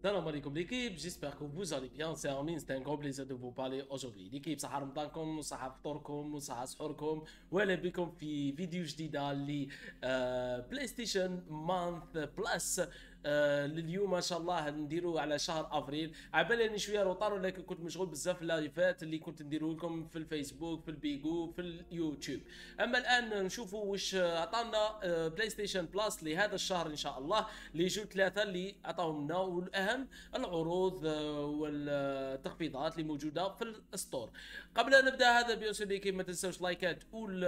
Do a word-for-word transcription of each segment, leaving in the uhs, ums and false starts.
Salam alaikum l'équipe, j'espère que vous allez bien, c'est Armin, c'est un grand plaisir de vous parler aujourd'hui. l'équipe صحة رمضانكم وصحة فطوركم وصحة سحوركم واهلا بكم في فيديو جديدة ل بلاي ستيشن مانث بلس. اليوم ان شاء الله نديروا على شهر افريل. عبالي اني شويه روطار ولكن كنت مشغول بزاف في اللايفات اللي كنت نديروا لكم في الفيسبوك في البيجو في اليوتيوب. اما الان نشوفوا واش عطانا بلاي ستيشن بلس لهذا الشهر ان شاء الله، لي جو ثلاثه اللي عطاهم لنا، والاهم العروض والتخفيضات اللي موجوده في الستور. قبل ان نبدا هذا بيوصل ليكيب ما تنساوش لايكات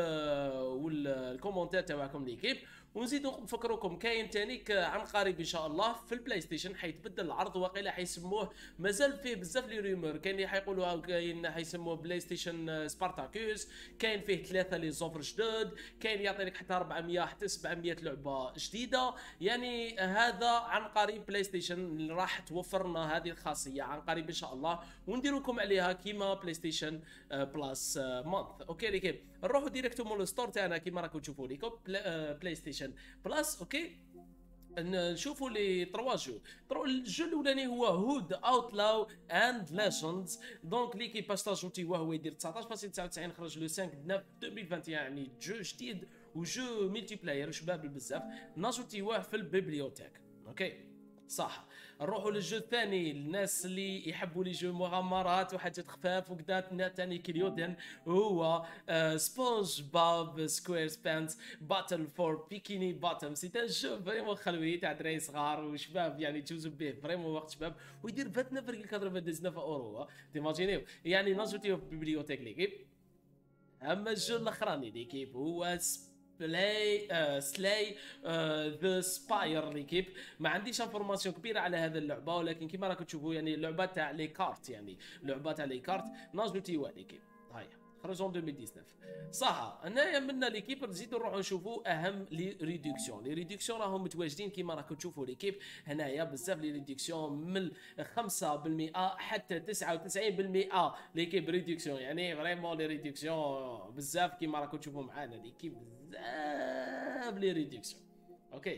والكومنتات تاعكم ليكيب، ونزيد نفكركم كاين تانيك عن قريب ان شاء الله في البلاي ستيشن حيتبدل العرض، وقيلا حيسموه مازال فيه بزاف لي ريمور، كاين اللي حيقولوا كاين حيسموه بلاي ستيشن سبارتاكوس، كاين فيه ثلاثه لي زوفر جدد، كاين يعطي لك حتى أربعمية حتى سبعمية لعبه جديده. يعني هذا عن قريب بلاي ستيشن راح توفر لنا هذه الخاصيه عن قريب ان شاء الله، وندير لكم عليها كيما بلاي ستيشن بلس مانث. اوكي ليكيب نروحوا ديريكتومون للستور تاعنا كيما راكم تشوفوا ليكم بلاي ستيشن بلس. اوكي نشوفوا لي تروا جو. الجو الاولاني هو هود اوتلاو اند ليجندز، دونك ليكيب باش تاجوتي وهو يدير تسعطاش فاصلة تسعة وتسعين، خرج لو خمسة تسعة ألفين وواحد وعشرين، يعني جو جديد وجو ملتي بلاير شباب بزاف، ناجوتيوه في البيبليوتيك. اوكي صح. نروحوا للجو الثاني، الناس اللي يحبوا لي جو مغامرات وحاجات خفاف وكذا ثاني كيليودن، هو آه سبونج بوب سكوير سبانس باتل فور بيكيني باتم. سي ان جو فريمون خلوي تاع دراري صغار وشباب، يعني تجوزوا به فريمون وقت شباب، ويدير تسعة وعشرين فاصلة تسعة اورو. تيماجينيو يعني ناجوتيو في البيبليوتيك ليكيب. اما الجو الاخراني ليكيب هو بلاي آه سلاي ذا سباير ليكيب. ما عنديش انفورماسيون كبيره على هذه اللعبه، ولكن كما راكم تشوفوا يعني اللعبه تاع لي كارت، يعني اللعبه تاع لي كارت ناجوتيوه ليكيب. هاي خرج ألفين وتسعطاش. صح. هنايا منا ليكيب نزيدو نروحو نشوفو اهم لي ريدكسيون. لي ريدكسيون راهم متواجدين كيما راكم تشوفوا ليكيب هنايا، بزاف لي ريدكسيون من خمسة بالمئة حتى تسعة وتسعين بالمئة ليكيب ريدكسيون، يعني فريمون لي ريدكسيون بزاف كيما راكم تشوفوا معانا ليكيب بزاف لي ريدكسيون. اوكي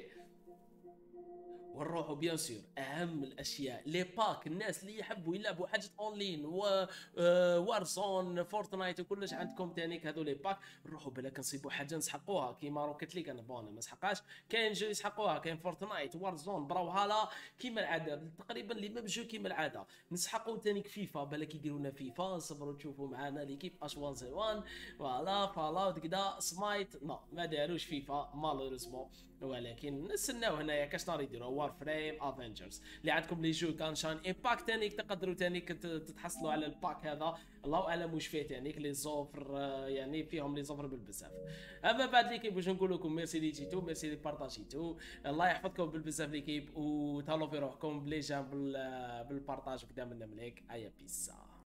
ونروحوا بيان سور اهم الاشياء لي باك. الناس اللي يحبوا يلعبوا حاجه اونلاين و وارزون فورتنايت وكلش عندكم تانيك هذو لي باك، نروحوا بالك نصيبوا حاجه نسحقوها كيما روكيت ليغ. انا بون ما سحقاش، كاين جو يسحقوها، كاين فورتنايت وارزون براوهالا كيما العاده تقريبا لي ميم جو كيما العاده. نسحقوا تانيك فيفا، بالك يديروا لنا فيفا. صبروا تشوفوا معنا ليكيب اش واحد صفر واحد فوالا فالاوت كدا سمايت. نو ما داروش فيفا مالوريزمون، ولكن نستناو هنايا كاش نار يديروا وار فريم افنجرز. اللي عندكم لي جو كان شان امباكت تانيك تقدروا تانيك تتحصلوا على الباك هذا، الله اعلم واش فيه تانيك لي زوفر، يعني فيهم لي زوفر بالبزاف. اما بعد ليكيب واش نقول لكم ميرسي لي جيتو، ميرسي لي بارطاجيتو، الله يحفظكم بالبزاف ليكيب، وتهلاو في روحكم بلي جام بالبارطاج وكذا من مليك. ايا بيسا.